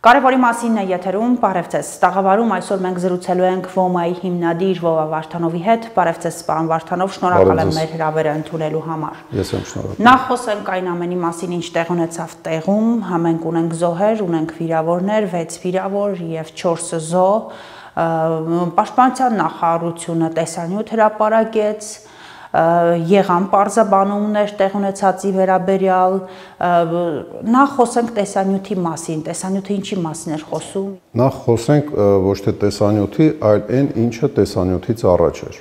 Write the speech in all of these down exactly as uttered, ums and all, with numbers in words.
Կարևորի մասին է եթերում, բարև ձեզ։ Տաղավարում այսօր մենք զրուցելու ենք ՎՕՄԱ-ի հիմնադիր Վովա Վարդանովի հետ։ Բարև ձեզ, պարոն Վարդանով, շնորհակալ եմ մեր հրավերը ընդունելու համար։ Ես եմ շնորհակալ։ Նախ խոսենք այն ամենի մասին, ինչ տեղ ունեցավ տեղում։ Մենք ունենք զոհեր, ունենք վիրավորներ, վեց վիրավոր եւ չորս զոհ։ Պաշտպանության նախարարությունը տեսանյութ հրապարակեց, եղան պարզաբանումներ տեղ ունեցածի վերաբերյալ, նախ խոսենք տեսանյութի մասին, տեսանյութը ինչի մասին էր խոսում։ Նախ խոսենք ոչ թե տեսանյութի, այլ այն ինչը տեսանյութից առաջ էր։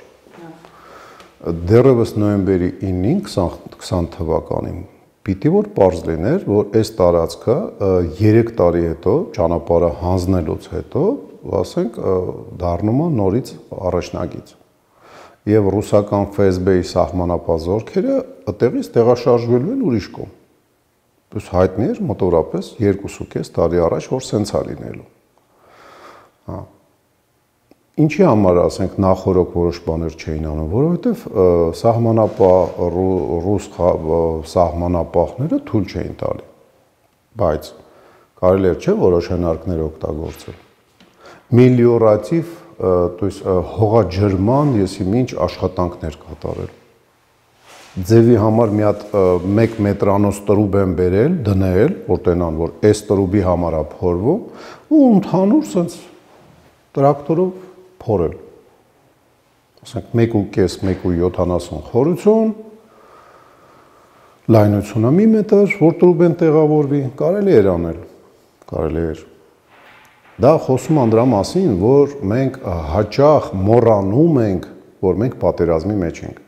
Դեռևս նոյեմբերի ինին քսան թվականին պիտի որ պարզ լիներ, որ այս տարածքը երեք տարի հետո ճանապարհը հանձնելուց հետո, ասենք, դառնում է նորից առաջնագիծ։ Եվ ռուսական Ֆ S B-ի սահմանապահ զորքերը այդտեղից տեղաշարժվելու են ուրիշ կողմ։ Plus հայտնի էր մոտավորապես երկուսուկես տարի առաջ, որ սենց է լինելու։ Հա։ Ինչի համար, ասենք, նախորոք որոշ բաներ չէին անում, որովհետև սահմանապահ ռուս սահմանապահները թույլ չէին տալի։ Բայց կարելի էր չէ որոշ հնարքներ օգտագործել։ Միլիորատիվ, то есть հողաջրման եսի մինչ աշխատանքներ կատարել։ Ձևի համար մի հատ մեկ մետրանոց տրուբ են բերել, դնել, որ տենան, որ այս տրուբի համար է փորվում, ու ընդհանուր սենց տրակտորով փորել։ Ասենք մեկ ու կես, մեկ ու յոթանասուն խորություն, լայնությունը մի մետր, որ տրուբ են տեղավորվի, կարելի էր անել, կարելի էր։ Դա խոսում անդրա մասին, որ մենք հաճախ մոռանում ենք, որ մենք պատերազմի մեջ ենք։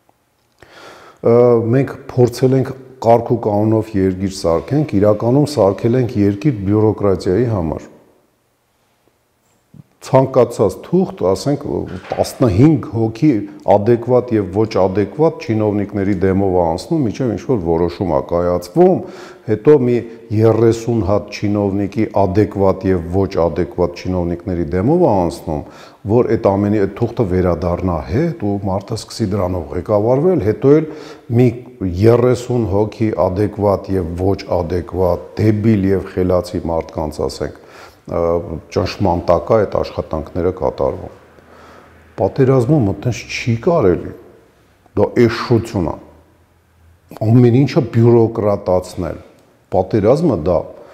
Մենք փորձել ենք կարգ ու կանոնով երկիր սարքենք, իրականում սարքել ենք երկիր բյուրոկրատիայի համար։ Ցանկացած թուղթ, ասենք, տասնհինգ հոգի adekvat եւ ոչ adekvat չինովնիկների դեմով է անցնում, միջև ինչ-որ որոշում է կայացվում, հետո մի երեսուն հատ չինովնիկի adekvat եւ ոչ adekvat չինովնիկների դեմով է անցնում, որ այդ ամենի այդ թուղթը վերադառնա հետ ու մարդը սկսի դրանով ղեկավարվել, հետո էլ մի երեսուն հոգի adekvat եւ ոչ adekvat, դեբիլ եւ խելացի մարդկանց, ասենք, ճնշման տակ է այդ աշխատանքները կատարվում։ Պատերազմում այդպես չի կարելի։ Դա էշություն է։ Ամեն ինչը բյուրոկրատացնել։ Պատերազմը դա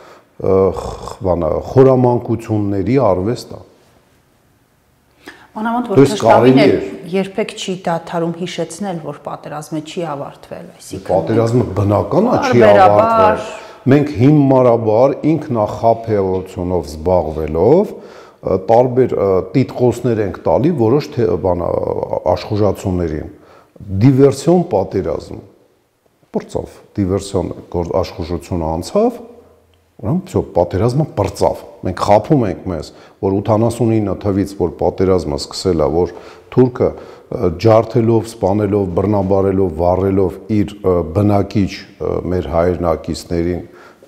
բանա խորամանկությունների արվեստ է։ Մանավանդ որ Թշնամին երբեք չի դադարում հիշեցնել, որ պատերազմը չի ավարտվել, այսինքն պատերազմը բնական է չի ավարտվել։ Մենք հիմնարաբար ինքնախաբեությունով զբաղվելով տարբեր տիտղոսներ ենք տալի որոշ բանա աշխուժացումներին։ Դիվերսիոն պատերազմ։ Պրծավ, դիվերսիոն աշխուժությունը անցավ, ուրեմն всё, պատերազմը պրծավ։ Մենք խափում ենք մեզ, որ ութանասունինը թվից, որ պատերազմը սկսել է, որ թուրքը ջարդելով, սպանելով, բռնաբարելով, վառելով իր բնակիչ մեր հայրենակիցներին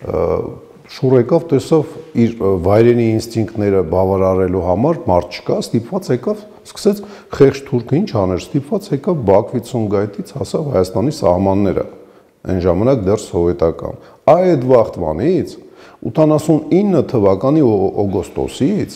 շուռ եկավ, տեսավ իր վայրենի ինստինկտները բավարարելու համար մարդ չկա, ստիպված եկավ, սկսեց խեղճ թուրքը ինչ աներ, ստիպված եկավ Բաքվից Սումգայիթից հասավ Հայաստանի սահմանները, այն ժամանակ դեռ սովետական։ Այդ վաղտվանից ութանասունինը թվականի օգոստոսից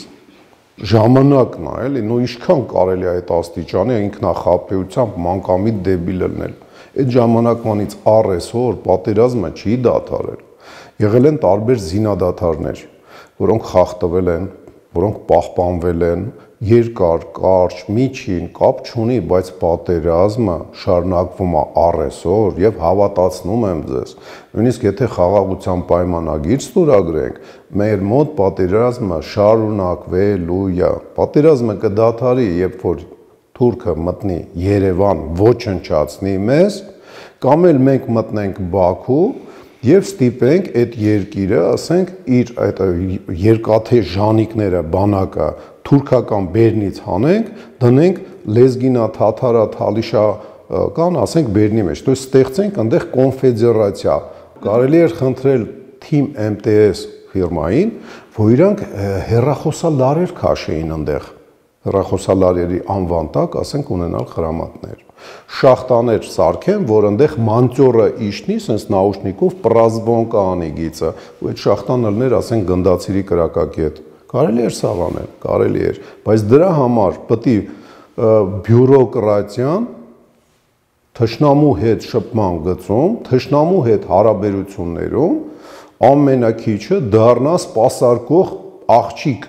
ժամանակն է, էլի, նո ինչքան կարելի է այդ աստիճանի ինքնախաբեությամբ մանկամիտ դեբիլ լինել։ Այդ ժամանակվանից առ այսօր պատերազմը չի դադարել։ Եղել են տարբեր զինադադարներ, որոնք խախտվել են, որոնք պահպանվել են, երկար, կարճ, միջին, կապ չունի, բայց պատերազմը շարունակվում է առ այսօր եւ հավատացնում եմ ձեզ, նույնիսկ եթե խաղաղության պայմանագիր ստորագրենք, մեր մոտ պատերազմը շարունակվելու է։ Պատերազմը կդադարի, երբ որ թուրքը մտնի Երևան, ոչնչացնի մեզ, կամ էլ մենք մտնենք Բաքու եւ ստիպենք այդ երկիրը, ասենք, իր այդ երկաթե ժանիկները, բանակը թուրքական բերնից հանենք, դնենք լեզգինա, թաթարա, թալիշա կան, ասենք, բերնի մեջ, то есть ստեղծենք այնտեղ կոնֆեդերացիա։ Կարելի էր խնդրել Team M T S ֆիրմային, որ իրանք հեռախոսալարեր քաշեին այնտեղ, հեռախոսալարերի անվան տակ, ասենք, ունենալ խրամատներ։ Շախտաներ սարքեն, որ այնտեղ մանտյորը իշնի, sense նաուշնիկով պրազվոն կանի գիծը, ու այդ շախտան ելներ, ասենք, գնդացիրի կրակակետ։ Կարելի էր սաղ անել, կարելի էր, բայց դրա համար պետք է բյուրոկրատիան թշնամու հետ շփման գծում, թշնամու հետ հարաբերություններում ամենակիչը դառնա սպասարկող աղջիկ,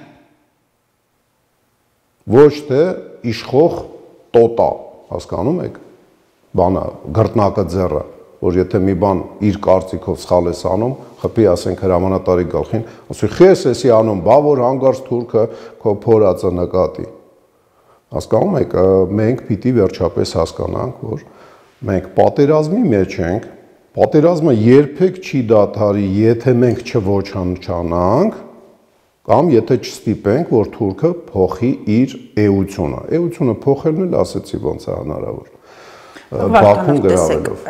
ոչ թե իշխող տոտա, հասկանում եք, բանը, գրտնակը ձեռը, որ եթե մի բան իր կարծիքով սխալ ես անում, խփի ասենք հրամանատարի գլխին, ասի խես էսի անում, բա որ հանգարց թուրքը քո փորածը նկատի։ Հասկանում եք, մենք պիտի վերջապես հասկանանք, որ մենք պատերազմի մեջ ենք, պատերազմը երբեք չի դադարի, եթե մենք չոչանչանանք, կամ եթե չստիպենք, որ թուրքը փոխի իր էությունը։ Էությունը փոխելն էլ ասեցի ոնց է հնարավոր։ Բաքուն գրավելով։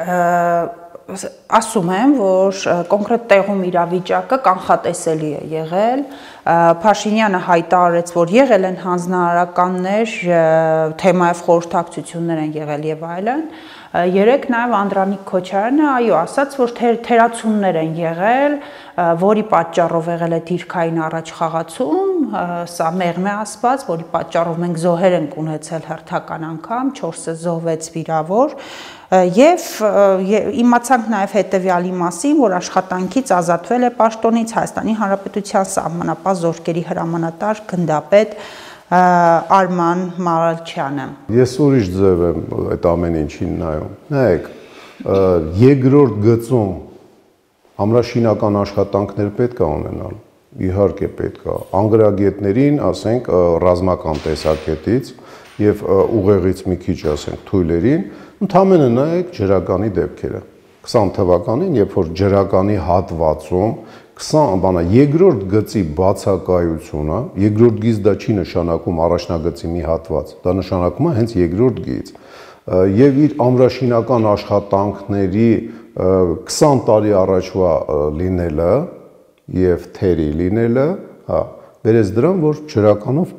Ասում եմ, որ կոնկրետ տեղում իրավիճակը կանխատեսելի է եղել, Փաշինյանը հայտարարեց, որ եղել են հանձնարարականներ, թեմայով խորհրդակցություններ են եղել եւ այլն։ Երեք նաև Անդրանիկ Քոչարյանը այո ասաց, որ թերացումներ են եղել, որի պատճառով եղել է դիրքային առաջխաղացում, սա մեղմ է ասված, որի պատճառով մենք զոհեր ենք ունեցել հերթական անգամ, չորսը զոհվեց վիրավոր, եւ իմացանք նաև հետեւյալի մասին, որ աշխատանքից ազատվել է պաշտոնից Հայաստանի Հանրապետության սահմանապահ զորքերի հրամանատար գնդապետ Արման Մարալչյանը։ Ես ուրիշ ձև եմ այդ ամեն ինչին նայում։ Նայեք, երկրորդ գծում ամրաշինական աշխատանքներ պետք է ունենալ, իհարկե պետք է։ Անգրագետներին, ասենք, ռազմական տեսակետից եւ ուղեղից մի քիչ, ասենք, թույլերին, ընդհանրապես նայեք ջրականի դեպքերը։ քսան թվականին, երբ որ ջրականի հատվածում քսան բանա երկրորդ գծի բացակայությունը, երկրորդ գիծ դա չի նշանակում առաջնագծի մի հատված, դա նշանակում է հենց երկրորդ գիծ։ Եվ իր ամրաշինական աշխատանքների քսան տարի առաջվա լինելը եւ թերի լինելը, հա, բերեց դրան, որ ջրականով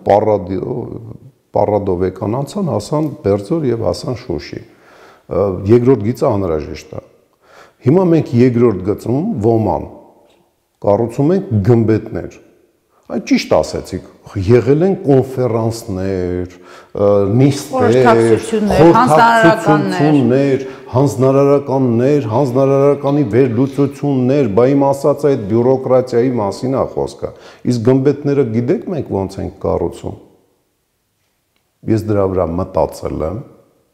պարադովեկան անցան, հասան Բերձոր եւ հասան Շուշի։ Երկրորդ գիծը անհրաժեշտ է։ Հիմա մենք երկրորդ գծում ոման կառուցում ենք գմբեթներ։ Այդ ճիշտ ասեցիք, եղել են կոնֆերանսներ, նիստեր, խորհրդակցություններ, հանձնարարականներ, հանձնարարականի վերլուծություններ, բա իմ ասած այդ բյուրոկրատիայի մասին է խոսքը։ Իսկ գմբեթները գիտեք մենք ոնց ենք կառուցում։ Ես դրա վրա մտածել եմ,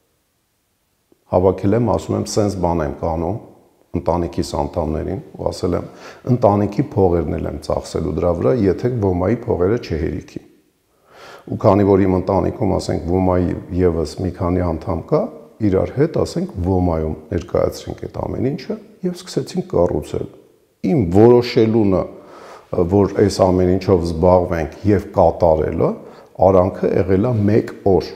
հավաքել եմ, ասում եմ, սենց բան եմ կանում ընտանիքիս անդամներին ու ասել եմ, ընտանիքի փողերն եմ ծախսելու դրա վրա, եթե ոմայի փողերը չհերիքի։ Ու քանի որ իմ ընտանիքում, ասենք, ոմայի եւս մի քանի անդամ կա, իրար հետ, ասենք, ոմայում ներկայացրինք այդ ամեն ինչը եւ սկսեցինք կառուցել։ Իմ որոշելունը, որ այս ամեն ինչով զբաղվենք եւ կատարելը, արանքը եղել է մեկ օր։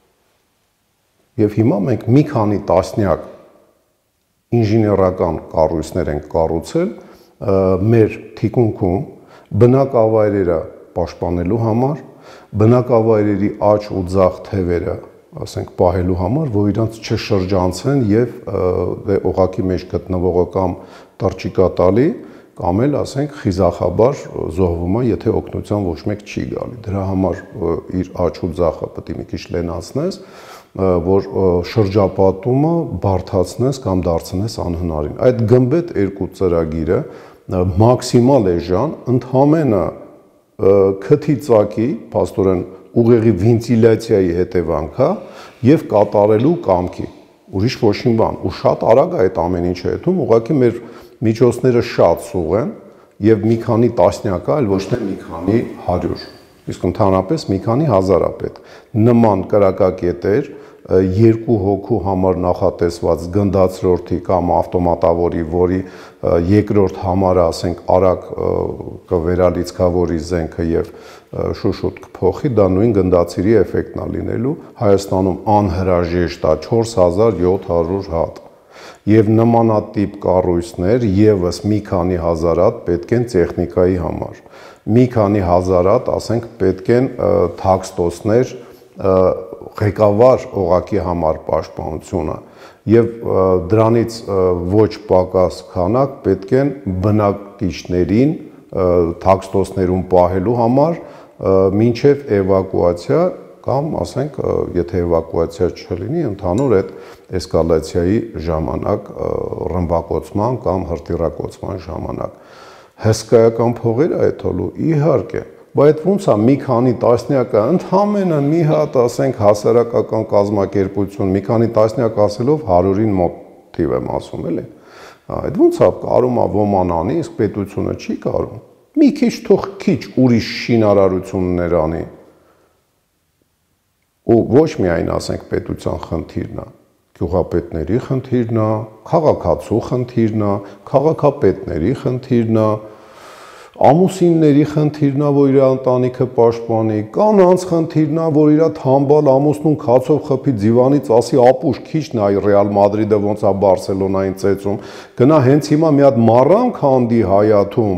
Եվ հիմա մենք մի քանի տասնյակ ինժեներական կառույցներ ենք կառուցել մեր թիկունքում բնակավայրերը պաշտպանելու համար, բնակավայրերի աճ ու ձախ թևերը, ասենք, պահելու համար, որ իրանց չշրջանցեն եւ դե օղակի մեջ գտնվողը կամ տրջիկա տալի, կամ էլ, ասենք, խիզախաբար զոհվում է, եթե օգնության ոչ մեկ չի գալի։ Դրա համար իր աճ ու ձախը պետք է մի քիչ լենացնես, որ շրջապատումը բարդացնես կամ դարձնես անհնարին։ Այդ գմբեթ երկու ծրագիրը մաքսիմալ էժան, ընդհանրապես քթի ծակի, փաստորեն ուղեղի վենտիլյացիայի հետևանք է եւ կատարելու կամքի։ Ուրիշ ոչինչ բան, ու շատ արագ է այդ ամեն ինչը հետում, ուղղակի մեր միջոցները շատ սուղ են եւ մի քանի տասնյակ, այլ ոչ թե մի քանի հարյուր։ Իսկ ընդհանրապես մի քանի հազար է պետք։ Նման կրակակետեր երկու հոգու համար նախատեսված գնդացրորդի կամ ավտոմատավորի, որի երկրորդ համարը, ասենք, արագ կվերալիցքավորի զենքը եւ շուշուտ կփոխի, դա նույն գնդացիրի էֆեկտն է լինելու։ Հայաստանում անհրաժեշտ է չորս հազար յոթ հարյուր հատ։ Եվ նմանատիպ կառույցներ եւս մի քանի հազար հատ պետք են տեխնիկայի համար։ մի քանի հազարատ, ասենք, պետք են թաքստոսներ ղեկավար օղակի համար պաշտպանությունը եւ դրանից ոչ պակաս քանակ պետք են բնակիչներին թաքստոսներում պահելու համար մինչև էվակուացիա կամ ասենք եթե էվակուացիա չլինի ընդհանուր այդ էսկալացիայի ժամանակ ռմբակոծման կամ հրթիռակոծման ժամանակ հսկայական փողեր է այդալու իհարկե բայց ոնց է մի քանի տասնյակը ընդհանրապես մի հատ ասենք հասարակական կազմակերպություն մի քանի տասնյակ ասելով հարյուրին մոտ թիվ եմ ասում էլի այդ ոնց է կարում է ոման անի իսկ պետությունը չի կարում մի քիչ թող քիչ ուրիշ շինարարություններ անի ու ոչ միայն ասենք պետության խնդիրն է գյուղապետների խնդիրն է քաղաքացու խնդիրն է քաղաքապետների խնդիրն է ամուսինների խնդիրն է որ իր ընտանիքը պաշտպանի կանանց խնդիրն է որ իր թամբալ ամուսնուն քացով խփի դիվանից ասի ապուշ քիչ նայ Ռեալ Մադրիդը ոնց է Բարսելոնային ծեծում գնա հենց հիմա մի հատ մառան քանդի հայաթում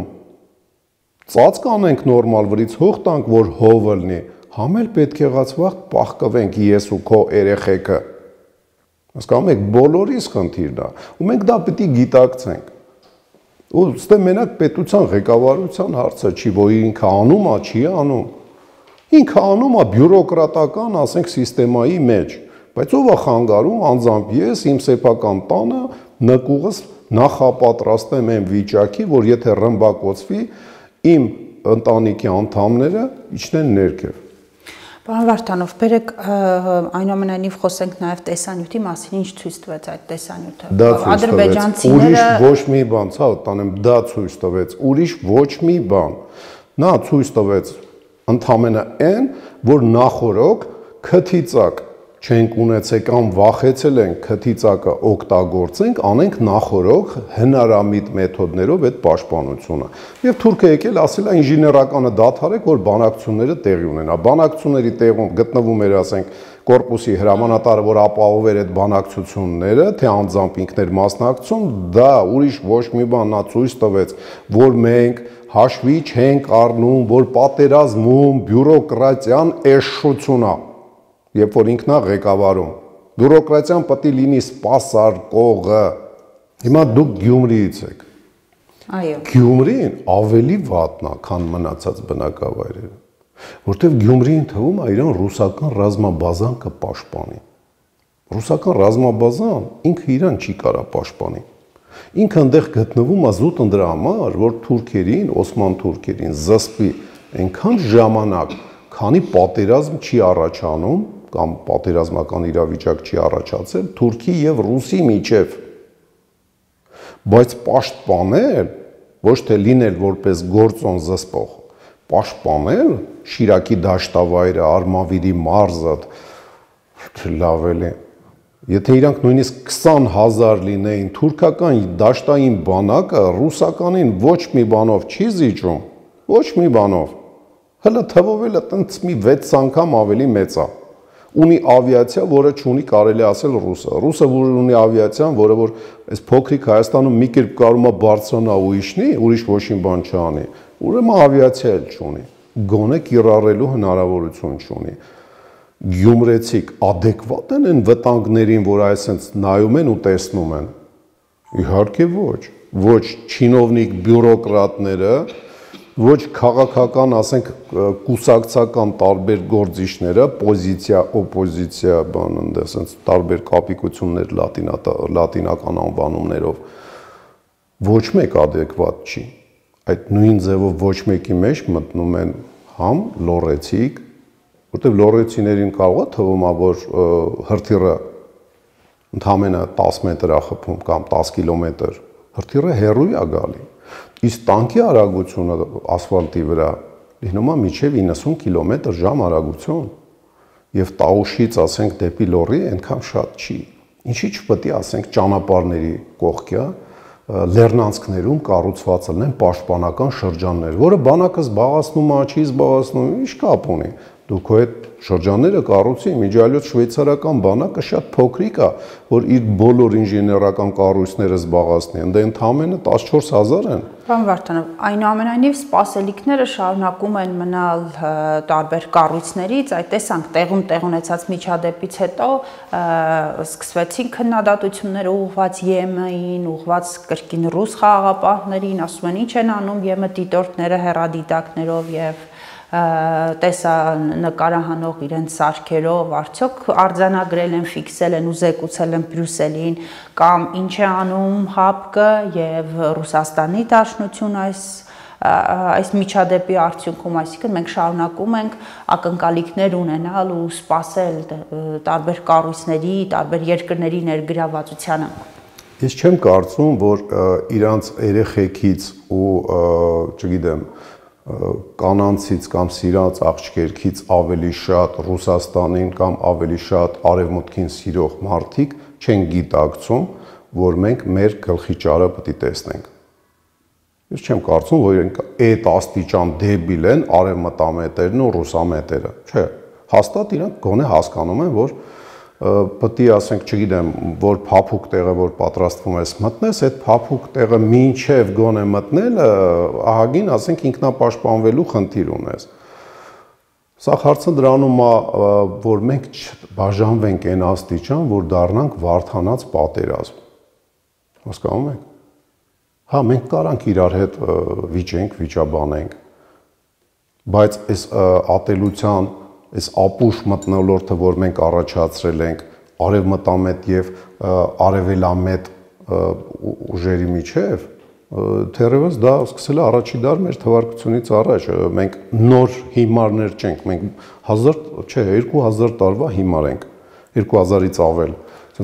ծածկ անենք նորմալ վրից հող տանք որ հովը լինի համ էլ պետք եղած վաղ պահկվենք ես ու քո երեխեքը հասկանում եք բոլորիս խնդիրն է ու մենք դա պետք է գիտակցենք ու ստե մենակ պետության ղեկավարության հարցը չի որ ինքը անում է չի անում ինքը անում է բյուրոկրատական ասենք սիստեմայի մեջ բայց ով է խանգարում անձամբ ես իմ սեփական տանը նկուղս նախապատրաստեմ այն վիճակի որ եթե ռմբակոծվի իմ ընտանիքի անդամները իջնեն ներքև Պարոն Վարդանով, բերեք այնուամենայնիվ խոսենք նաև տեսանյութի մասին, ինչ ցույց տվեց այդ տեսանյութը։ Ադրբեջանցիները ուրիշ ոչ մի բան, ցա տանեմ, դա ցույց տվեց, ուրիշ ոչ մի բան։ Նա ցույց տվեց ընդհանրապես այն, որ նախորոք քթիծակ չենք ունեցել կամ վախեցել ենք քթիծակը օգտագործենք, անենք նախորոք հնարամիտ մեթոդներով այդ պաշտպանությունը։ Եվ թուրքը եկել ասել է ինժեներականը դադարեք, որ բանակցությունները տեղի ունենա։ Բանակցությունների տեղում գտնվում էր, ասենք, կորպուսի հրամանատարը, որ ապահոver այդ բանակցությունները, թե անձամբ ինքներ մասնակցում, դա ուրիշ ոչ մի բան նա ցույց տվեց, որ մենք հաշվի չենք առնում, որ պատերազմում բյուրոկրատիան էշշություն է։ Երբ որ ինքն է ղեկավարում բյուրոկրատիան պետք է լինի սպասարկողը հիմա դուք Գյումրիից եք այո Գյումրին ավելի վատն է քան մնացած բնակավայրերը որտեվ Գյումրին թվում է իրան ռուսական ռազմաբազան կպաշտպանի ռուսական ռազմաբազան ինքը իրան չի կարա պաշտպանի ինքը այնտեղ գտնվում է զուտ դրա համար որ թուրքերին օսման թուրքերին զսպի այնքան ժամանակ քանի պատերազմ չի առաջանում կամ պատերազմական իրավիճակ չի առաջացել Թուրքի եւ Ռուսի միջև բայց պաշտպանել ոչ թե լինել որպես գործոն զսպող պաշտպանել Շիրակի դաշտավայրը Արմավիրի մարզը լավ է եթե իրանք նույնիսկ քսան հազար լինեին թուրքական դաշտային բանակը ռուսականին ոչ մի բանով չի զիջում ոչ մի բանով հələ թվով էլ այտենց մի վեց անգամ ավելի մեծ է ունի ավիացիա, որը չունի կարելի ասել ռուսը։ Ռուսը որ ունի ավիացիան, որը որ այս փոքրիկ Հայաստանում մի կերպ կարում է բարձրանա ու իջնի, ուրիշ ոչինչ բան չանի։ Ուրեմն ավիացիա էլ չունի։ Գոնե կիրառելու հնարավորություն չունի։ Գյումրեցիք adekvat են այն վտանգներին, որ այսպես նայում են ու տեսնում են։ Իհարկե ոչ։ Ոչ չինովնիկ բյուրոկրատները ոչ քաղաքական, ասենք, կուսակցական տարբեր գործիչները, պոզիցիա, օպոզիցիա, բան ընդ ասենց տարբեր կապիկություններ լատինական անվանումներով ոչ մեկ adekvat չի։ Այդ նույն ձևով ոչ մեկի մեջ մտնում են համ լոռեցիք, որտեղ լոռեցիներին կարող է թվում է, որ հրթիռը ընդհանրապես տասը մետր է խփում կամ տասը կիլոմետր, հրթիռը հեռու է գալի։ Իսկ տանկի արագությունը ասֆալտի վրա լինում է մինչև իննսուն կիլոմետր ժամ արագություն եւ Տաուշից ասենք դեպի Լոռի այնքան շատ չի ինչի՞ չպետք է ասենք ճանապարհների կողքյա լեռնանցքներում կառուցված լինեն պաշտպանական շրջաններ որը բանակը զբաղացնում է չի զբաղացնում ինչ կապ ունի դուք այդ շրջանները կառուցի միջալյոց շվեյցարական բանակը շատ փոքրիկ է որ իր բոլոր ինժեներական կառույցները զբաղացնի ընդ ընդամենը տասնչորս հազար են Պարոն Վարդանով, այնուամենայնիվ սպասելիքները շարունակում են մնալ տարբեր կառույցներից, այդ տեսանք տեղում տեղ ունեցած միջադեպից հետո սկսվեցին քննադատություններ ուղղված ԵՄ-ին, ուղղված կրկին ռուս խաղաղապահներին, ասում են ինչ են անում ԵՄ դիտորդները հեռադիտակներով եւ տեսանկարահանող իրենց սարքերով, արդյոք արձանագրել են, ֆիքսել են ու զեկուցել են Բրյուսելին, կամ ինչ է անում ՀԱՊԿ եւ Ռուսաստանի Դաշնություն այս այս միջադեպի արդյունքում, այսինքն մենք շարունակում ենք ակնկալիքներ ունենալ ու սպասել տարբեր կառույցների, տարբեր երկրների ներգրավվածությանը։ Ես չեմ կարծում, որ իրանց երեխեքից ու, չգիտեմ, կանանցից կամ սիրած աղջկերքից ավելի շատ Ռուսաստանին կամ ավելի շատ արևմուտքին սիրող մարդիկ չեն գիտակցում, որ մենք մեր գլխի ճարը պետք է տեսնենք։ Ես չեմ կարծում, որ իրենք այդ աստիճան դեբիլ են արևմտամետերն ու ռուսամետերը։ Չէ, հաստատ իրանք գոնե հասկանում են, որ պետք է ասենք, չգիտեմ, որ փափուկ տեղը, որ պատրաստվում ես մտնես, այդ փափուկ տեղը մինչև գոնե մտնելը ահագին, ասենք, ինքնապաշտպանվելու խնդիր ունես։ Սա հարցը դրանում է, որ մենք բաժանվենք այն աստիճան, որ դառնանք վարդանած պատերազմ։ Հասկանում եք։ Հա, մենք կարանք իրար հետ վիճենք, վիճաբանենք, բայց այս ատելության, այս ապուշ մթնոլորտը, որ մենք առաջացրել ենք արևմտամետ եւ արևելամետ ուժերի միջև, թերևս դա սկսել է առաջի դար մեր թվարկությունից առաջ, մենք նոր հիմարներ չենք, մենք հազար, չէ, երկու հազար տարվա հիմար ենք, երկու հազարից ավել,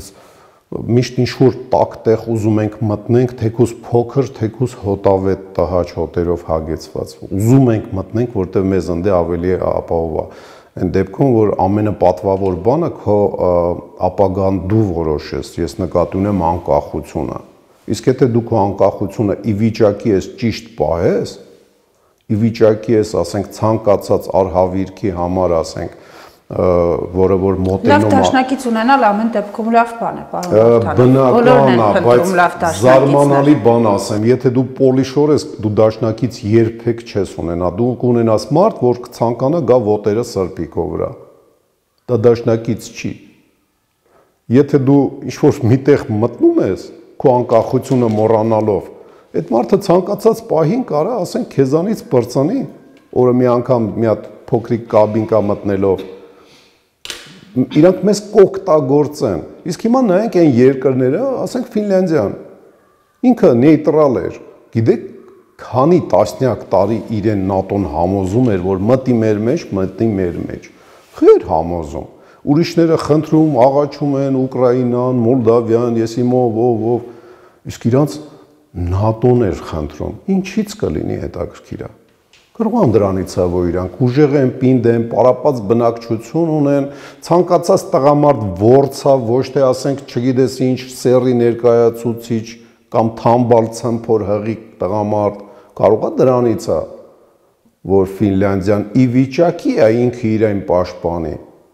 միշտ ինչ-որ տաք տեղ ուզում ենք մտնենք, թեկուզ փոքր, թեկուզ հոտավետ տհաճ հոտերով հագեցված, ուզում ենք մտնենք, որտեղ մեզ ընդ է ավելի ապահով է։ Այն դեպքում, որ ամենապատվավոր բանը քո ապագան դու որոշես, ես նկատի ունեմ անկախությունը։ Իսկ եթե դու քո անկախությունը ի վիճակի ես ճիշտ պահես, ի վիճակի ես, ասենք, ցանկացած արհավիրքի համար, ասենք, որը որ մոտենում է։ Լավ դաշնակից ունենալ ամեն դեպքում լավ բան է, պարոն Վարդանով։ Բնական է, բայց զարմանալի բան ասեմ, եթե դու պոլիշոր ես, դու դաշնակից երբեք չես ունենա, դու կունենաս մարդ, որ կցանկանա գա ոտերը սրբի քո վրա։ Դա դաշնակից չի։ Եթե դու ինչ-որ միտեղ մտնում ես, քո անկախությունը մոռանալով, այդ մարդը ցանկացած պահին կարա, ասենք, քեզանից բրծնի, օրը մի անգամ մի հատ փոքրիկ կաբինկա մտնելով իրանք մեզ կօգտագործեն։ Իսկ հիմա նայենք այն երկրները, ասենք Ֆինլանդիան, ինքը նեյտրալ էր, գիտեք, քանի տասնյակ տարի իրեն ՆԱՏՕ-ն համոզում էր, որ մտի մեր մեջ, մտի մեր մեջ։ Խեր համոզում։ Ուրիշները խնդրում, աղաչում են Ուկրաինան, Մոլդավիան, ես իմով, ով, ով, իսկ իրանց ՆԱՏՕ-ն էր խնդրում։ Ինչից կլինի հետաքրքիր է։ Կրողան դրանից է, որ իրանք ուժեղ են, պինդ են, պարապած բնակչություն ունեն, ցանկացած տղամարդ որցա, ոչ թե ասենք, չգիտես ինչ, սերի ներկայացուցիչ կամ թամբալ ցմփոր հղի տղամարդ, կարող է դրանից է, որ Ֆինլանդիան ի վիճակի է ինքը իրեն պաշտպանի,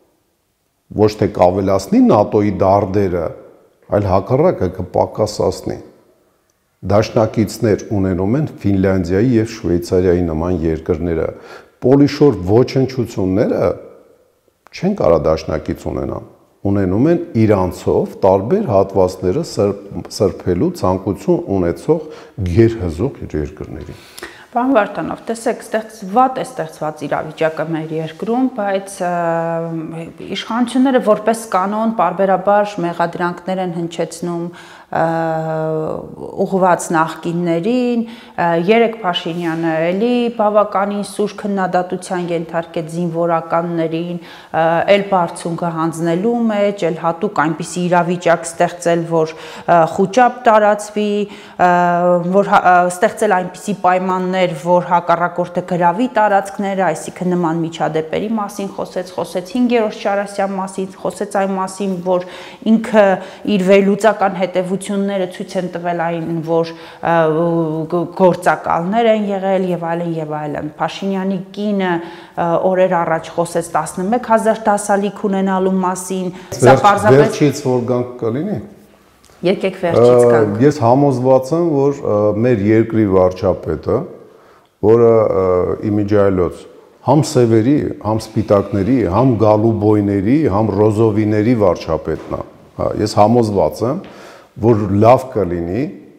ոչ թե կավելացնի ՆԱՏՕ-ի դարդերը, այլ հակառակը կպակասացնի։ Դաշնակիցներ ունենում են Ֆինլանդիայի եւ Շվեյցարիայի նման երկրները։ Պոլիշոր ոչնչությունները չեն կարա դաշնակից ունենան։ Ունենում են իրանցով տարբեր հատվածները սրբելու ցանկություն ունեցող գերհզող երկրների։ Պարոն Վարդանով, տեսեք, վատ է ստեղծված իրավիճակը մեր երկրում, բայց իշխանությունները որպես կանոն պարբերաբար մեղադրանքներ են հնչեցնում ուղղված նախկիններին, երեք Փաշինյանը էլի բավականին սուր քննադատության ենթարկեց զինվորականներին, էլ բարձունքը հանձնելու մեջ, էլ հատուկ այնպիսի իրավիճակ ստեղծել, որ խուճապ տարածվի, որ ստեղծել այնպիսի պայմաններ, որ հակառակորդը գրավի տարածքները, այսինքն նման միջադեպերի մասին խոսեց, խոսեց հինգերորդ Շարասյան մասին, խոսեց այն մասին, որ ինքը իր վերլուծական հետևությունները ցույց են տվել այն, որ գործակալներ են եղել եւ այլն եւ այլն։ Փաշինյանի կինը օրեր առաջ խոսեց տասնմեկ հազար դասալիք ունենալու մասին, սա պարզապես վերջից որ գանք կլինի։ Եկեք վերջից գանք։ Ես համոզված եմ, որ մեր երկրի վարչապետը, որը իմիջիայլոց համ սևերի, համ սպիտակների, համ գալուբոյների, համ ռոզովիների վարչապետն է։ Ես համոզված եմ, որ լավ կլինի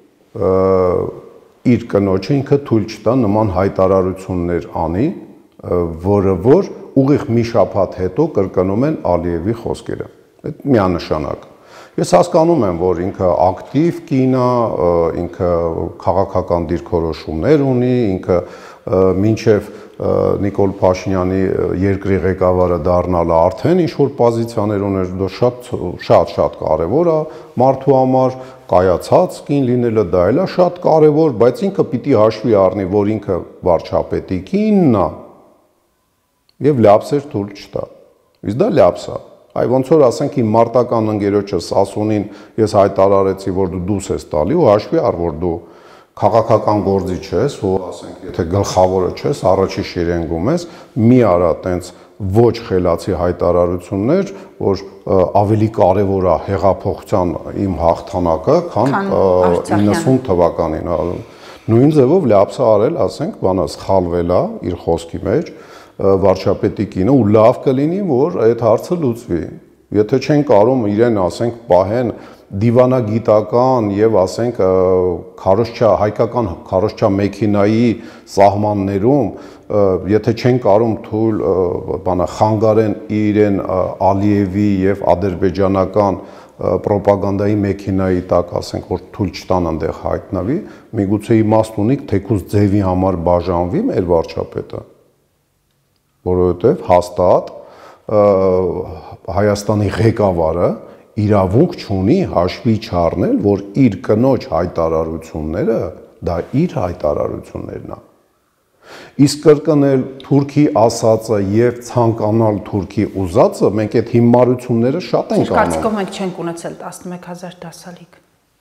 իր կնոջը ինքը թույլ չտա նման հայտարարություններ անի, որը որ ուղիղ մի շաբաթ հետո կրկնում են Ալիևի խոսքերը։ Այդ միանշանակ։ Ես հասկանում եմ, որ ինքը ակտիվ կին է, ինքը քաղաքական դիրքորոշումներ ունի, ինքը մինչև Նիկոլ Փաշինյանի երկրի ղեկավարը դառնալը արդեն ինչ-որ պոզիցիաներ ուներ, դա շատ շատ շատ կարևոր է մարդու համար, կայացած կին լինելը դա էլ է շատ կարևոր, բայց ինքը պիտի հաշվի առնի, որ ինքը վարչապետի կինն է եւ լապսեր թույլ չտա։ Իսկ դա լապս է։ Այ ոնց որ ասենք իմ մարտական ընկերոջս Ասունին ես հայտարարեցի, որ դու դուս ես տալի ու հաշվի առ, որ դու քաղաքական գործի չես, ու ասենք եթե գլխավորը չես, առաջի շերենգում ես, մի արա տենց ոչ խելացի հայտարարություններ, որ ավելի կարևոր է հեղափոխության իմ հաղթանակը, քան իննսուն թվականին։ Նույն ձևով լապսը արել, ասենք, բանը սխալվել է իր խոսքի մեջ, վարչապետի կինը ու լավ կլինի, որ այդ հարցը լուծվի։ Եթե չեն կարող իրեն, ասենք, պահեն դիվանագիտական եւ ասենք քարոզչա հայկական քարոզչա մեքենայի սահմաններում, եթե չեն կարող թույլ բանը խանգարեն իրեն Ալիևի եւ ադրբեջանական պրոպագանդայի մեքենայի տակ, ասենք, որ թույլ չտան այնտեղ հայտնվի, միգուցե իմաստ ունի թեկուզ ձևի համար բաժանվի մեր վարչապետը, որովհետեւ հաստատ Հայաստանի ղեկավարը իրավունք չունի հաշվի չառնել, որ իր կնոջ հայտարարությունները դա իր հայտարարություններն է։ Իսկ կրկնել Թուրքի ասածը եւ ցանկանալ Թուրքի ուզածը, մենք այդ հիմարությունները շատ ենք անում։ Կարծիքով մենք չենք ունեցել տասնմեկ հազար դասալիկ։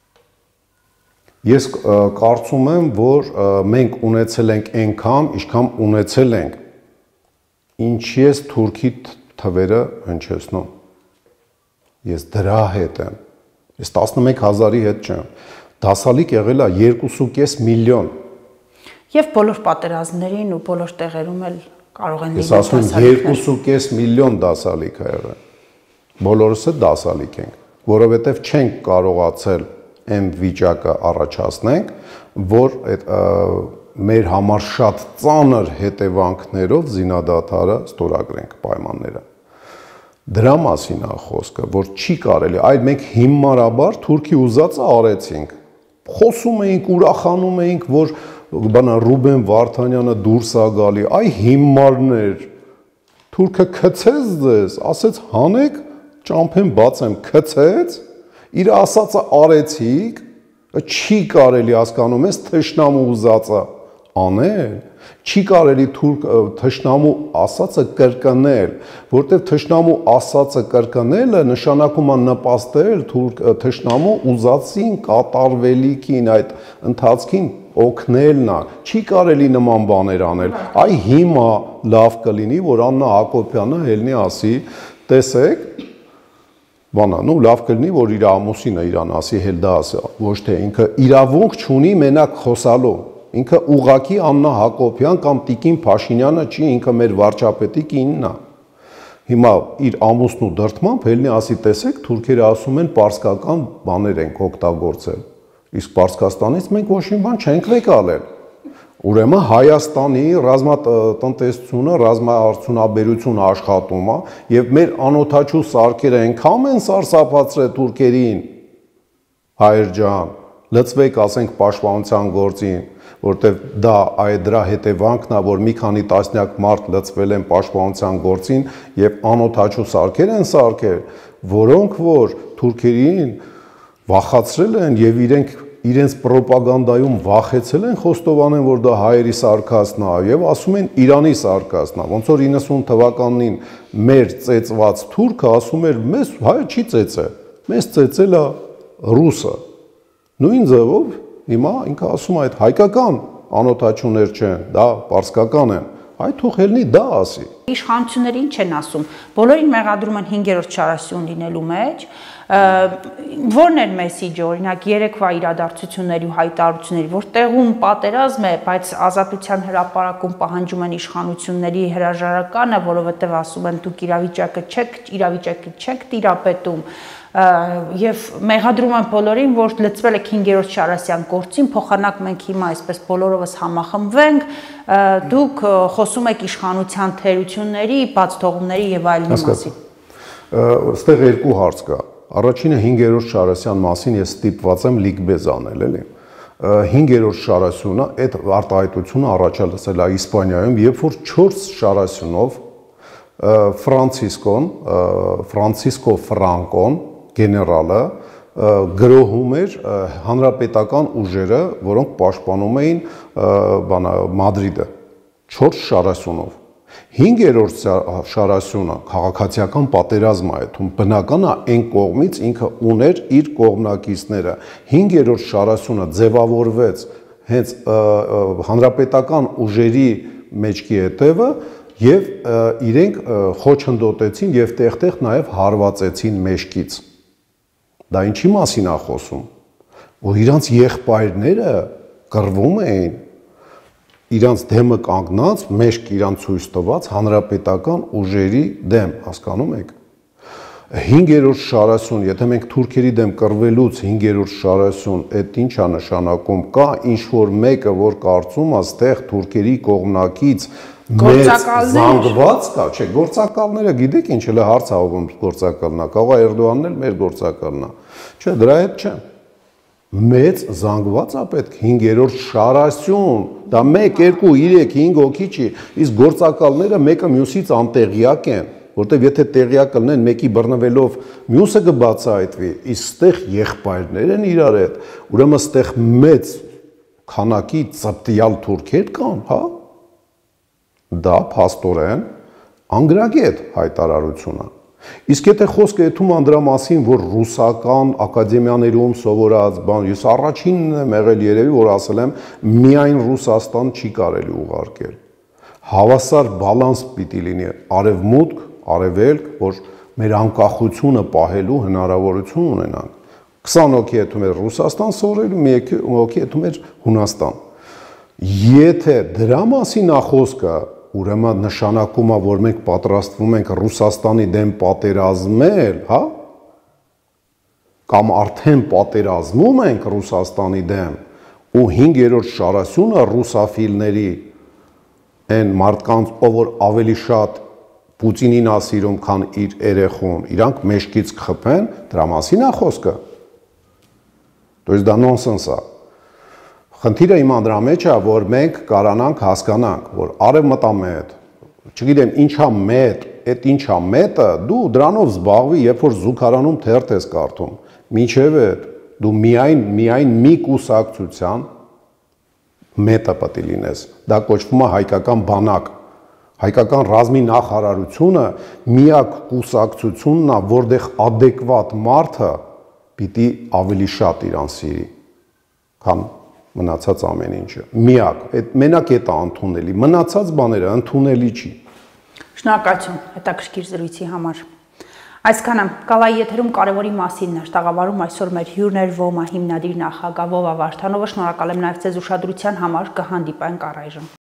Ես կարծում եմ, որ մենք ունեցել ենք այնքան, ինչքան ունեցել ենք։ Ինչի ես Թուրքի թվերը հնչեցնում։ Ես դրա հետ եմ։ Ես տասնմեկ հազարի հետ չեմ։ Դասալիկ եղել է երկու կես միլիոն։ Եվ բոլոր պատերազմներին ու բոլոր տեղերում էլ կարող են լինել դասալիկներ։ Ես ասում եմ երկու կես միլիոն դասալիկ է եղել։ Բոլորս էլ դասալիկ ենք, որովհետև չենք կարողացել այն վիճակը առաջացնենք, որ այդ մեր համար շատ ծանր հետևանքներով զինադադարը ստորագրենք պայմանները։ Դրա մասին է խոսքը, որ չի կարելի, այլ մենք հիմարաբար Թուրքի ուզածը արեցինք։ Խոսում էինք, ուրախանում էինք, որ բանա Ռուբեն Վարդանյանը դուրս է գալի, այ հիմարներ։ Թուրքը քցեց ձեզ, ասեց հանեք, ճամփեն բացեմ, քցեց, իր ասածը արեցիք, չի կարելի հասկանում ես թշնամու ուզածը անել, չի կարելի թուրք թշնամու ասածը կրկնել, որտեղ թշնամու ասածը կրկնելը նշանակում է նպաստել թուրք թշնամու ուզածին կատարվելիքին, այդ ընթացքին օգնելն է, չի կարելի նման բաներ անել։ Այ հիմա լավ կլինի, որ Աննա Հակոբյանը ելնի ասի, տեսեք, բանա, նու լավ կլինի, որ իր ամուսինը իրան ասի, հել դա ասի, ոչ թե ինքը իրավունք չունի մենակ խոսալու։ Ինքը ուղակի Աննա Հակոբյան կամ Տիկին Փաշինյանը չի, ինքը մեր վարչապետի կինն է։ Հիմա իր ամուսնու դրդմամբ ելնի ասի, տեսեք, թուրքերը ասում են պարսկական բաներ ենք օգտագործել։ Իսկ Պարսկաստանից մենք ոչ մի բան չենք վեկալել։ Ուրեմն Հայաստանի ռազմատնտեսությունը, ռազմաարդյունաբերությունը աշխատում է եւ մեր անօթաչու սարքերը այնքան են սարսափացրել թուրքերին, հայեր ջան, լծվեք, ասենք, պաշտպանության գործին, որտեվ դա այ դրա հետևանքն է, որ մի քանի տասնյակ մարդ լծվել են պաշտպանության գործին եւ անօթաչու սարքեր են սարքել, որոնք որ թուրքերին վախացրել են եւ իրենք իրենց պրոպագանդայում վախեցել են խոստովանել, որ դա հայերի սարքածն է եւ ասում են Իրանի սարքածն է, ոնց որ իննսուն թվականին մեր ծեծված թուրքը ասում էր, մեզ հայը չի ծեծել, մեզ ծեծել է ռուսը։ Նույն ձևով հիմա ինքը ասում է այդ հայկական անօթաչուներ չեն, դա պարսկական են, այ թող ելնի դա ասի։ Իշխանություններին չեն ասում, բոլորին մեղադրում են հինգերորդ շարասյուն լինելու մեջ, որն էր մեսիջը, օրինակ երեկվա իրադարձությունների ու հայտարարությունների, որ տեղում պատերազմ է, բայց Ազատության հրապարակում պահանջում են իշխանությունների հրաժարականը, որովհետև ասում են դուք իրավիճակը չեք, իրավիճակը չեք տիրապետում, եւ մեղադրում են բոլորին, որ լծվել եք հինգերորդ շարասյան գործին, փոխանակ մենք հիմա այսպես բոլորովս համախմբվենք, դուք խոսում եք իշխանության թերությունների, բաց թողումների եւ այլնի մասին։ Այստեղ երկու հարց կա։ Առաջինը հինգերորդ շարասյան մասին ես ստիպված եմ լիգբեզ անել, էլի։ հինգերորդ շարասյունը այդ արտահայտությունը առաջացել է Իսպանիայում, երբ որ չորս շարասյունով Ֆրանցիսկոն, Ֆրանցիսկո Ֆրանկոն, գեներալը գրոհում էր հանրապետական ուժերը, որոնք պաշտպանում էին բանա Մադրիդը, չորս շարասյունով։ Հինգերորդ շարասյունը քաղաքացիական պատերազմ է, ում բնական է այն կողմից ինքը ուներ իր կողմնակիցները։ Հինգերորդ շարասյունը ձևավորվեց հենց հանրապետական ուժերի մեջքի հետևը եւ իրենք խոչընդոտեցին եւ տեղ-տեղ նաեւ հարվածեցին մեջքից։ Դա ինչի մասին է խոսում, որ իրանց եղբայրները կռվում էին, իրանց դեմը կանգնած, մեջք իրանց ցույց տված հանրապետական ուժերի դեմ, հասկանում եք։ Հինգերորդ շարասյուն, եթե մենք թուրքերի դեմ կռվելուց հինգերորդ շարասյուն, այդ ինչ է նշանակում, կա ինչ-որ մեկը, որ կարծում է, ստեղ թուրքերի կողմնակից մեծ զանգված կա, չէ, գործակալները գիտեք ինչ էլ հարց է ում գործակալն է, կարող է Էրդողանն էլ մեր գործակալն է։ Չէ, դրա հետ չէ։ Մեծ զանգված է պետք հինգերորդ շարասյուն, դա մեկ, երկու, երեք, հինգ հոգի չի, իսկ գործակալները մեկը մյուսից անտեղյակ են, որտեվ եթե տեղյակ լինեն մեկի բռնվելով մյուսը կբացահայտվի, իսկ ստեղ եղբայրներ են իրար հետ, ուրեմն ստեղ մեծ քանակի ծպտյալ թուրքեր կան, հա։ Դա փաստորեն անգրագետ հայտարարություն է։ Իսկ եթե խոսքը եթում ան դրա մասին, որ ռուսական ակադեմիաներում սովորած բան, ես առաջինն եմ եղել երևի, որ ասել եմ, միայն Ռուսաստան չի կարելի ուղարկել։ Հավասար բալանս պիտի լինի արևմուտք, արևելք, որ մեր անկախությունը պահելու հնարավորություն ունենանք։ քսան հոգի եթում էր Ռուսաստան սովորելու, մի հոգի եթում էր Հունաստան։ Եթե դրա մասին է խոսքը, ուրեմն նշանակում է, որ մենք պատրաստվում ենք Ռուսաստանի դեմ պատերազմել, հա? Կամ արդեն պատերազմում ենք Ռուսաստանի դեմ, ու հինգերորդ շարասյունը ռուսաֆիլների այն մարդկանց, ով որ ավելի շատ Պուտինին է սիրում, քան իր երեխուն, իրանք մեջքից կխփեն, դրա մասին է խոսքը։ То есть դա նոնսենս է։ Խնդիրը իմ դրա մեջ է, որ մենք կարանանք հասկանանք, որ արևմտամետ, չգիտեմ ինչա մետ, այդ ինչա մետը, դու դրանով զբաղվի, երբ որ զուգարանում թերթ ես կարդում, մինչև այդ դու միայն միայն մի կուսակցության մետը պետք է լինես։ Դա կոչվում է հայկական բանակ։ Հայկական ռազմի նախարարությունը միակ կուսակցությունն է, որտեղ adekvat մարդը պիտի ավելի շատ իրան սիրի, քան մնացած ամեն ինչը։ Միակ, այդ մենակ է դա ընդունելի, մնացած բաները ընդունելի չի։ Շնորհակալություն հետաքրքիր զրույցի համար։ Այսքանը Կալայի եթերում կարևորի մասին էր տաղավարում այսօր մեր հյուրն էր ՎՕՄ-ը հիմնադիր նախագահ Վովա Վարդանովը։ Շնորհակալ եմ նաև ձեզ ուշադրության համար, կհանդիպենք առայժմ։